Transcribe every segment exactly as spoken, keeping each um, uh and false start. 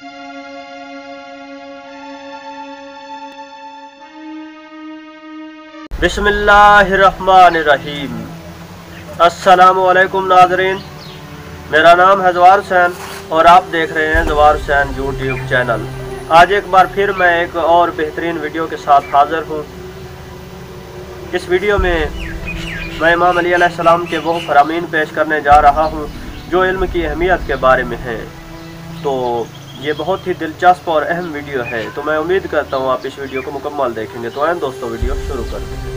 بسم اللہ الرحمن الرحیم۔ السلام علیکم ناظرین، میرا نام ہے زوار حسین اور آپ دیکھ رہے ہیں زوار حسین یوٹیوب چینل۔ آج ایک بار پھر میں ایک اور بہترین ویڈیو کے ساتھ حاضر ہوں۔ اس ویڈیو میں میں امام علی علیہ السلام کے وہ فرامین پیش کرنے جا رہا ہوں جو علم کی اہمیت کے بارے میں ہیں۔ تو یہ بہت ہی دلچسپ اور اہم ویڈیو ہے، تو میں امید کرتا ہوں آپ اس ویڈیو کو مکمل دیکھیں گے۔ تو آئیں دوستو ویڈیو شروع کرتے ہیں۔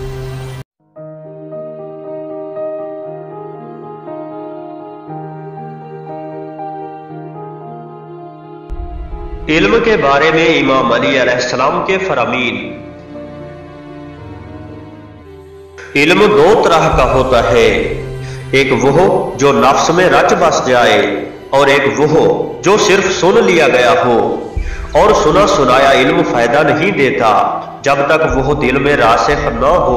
علم کے بارے میں امام علی علیہ السلام کے فرامین۔ علم دو طرح کا ہوتا ہے، ایک وہ جو نفس میں رچ بس جائے اور ایک وہ جو صرف سن لیا گیا ہو، اور سنا سنایا علم فائدہ نہیں دیتا جب تک وہ دل میں راسخ نہ ہو۔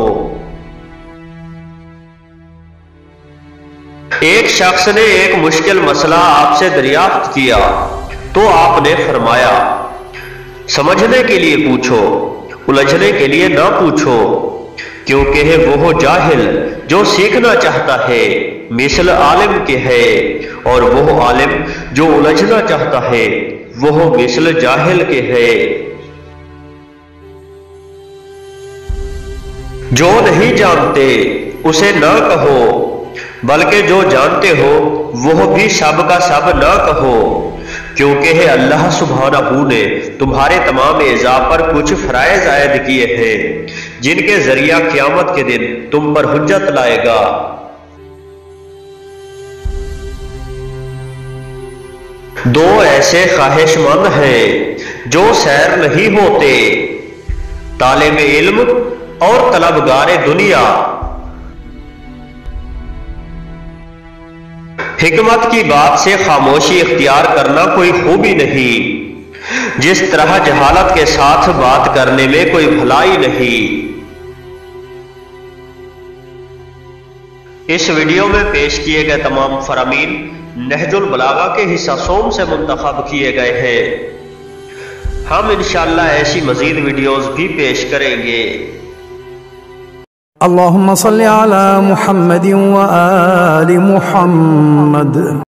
ایک شخص نے ایک مشکل مسئلہ آپ سے دریافت کیا تو آپ نے فرمایا، سمجھنے کے لیے پوچھو، الجھنے کے لیے نہ پوچھو، کیونکہ ہے وہ جاہل جو سیکھنا چاہتا ہے مثل عالم کے ہے، اور وہ عالم جو الجھنا چاہتا ہے وہ مثل جاہل کے ہے۔ جو نہیں جانتے اسے نہ کہو، بلکہ جو جانتے ہو وہ بھی سب کا سب نہ کہو، کیونکہ ہے اللہ سبحانہ نے تمہارے تمام اعضاء پر کچھ فرائض عائد کیے ہیں جن کے ذریعہ قیامت کے دن تم پر حجت لائے گا۔ دو ایسے خواہش مند ہیں جو سیر نہیں ہوتے، طالب علم اور طلبگار دنیا۔ حکمت کی بات سے خاموشی اختیار کرنا کوئی خوبی نہیں، جس طرح جہالت کے ساتھ بات کرنے میں کوئی بھلائی نہیں۔ اس ویڈیو میں پیش کیے گئے تمام فرامین نہج البلاغہ کے حصہ سوم سے منتخب کیے گئے ہیں۔ ہم انشاءاللہ ایسی مزید ویڈیوز بھی پیش کریں گے۔ اللهم صل على محمد وآل محمد۔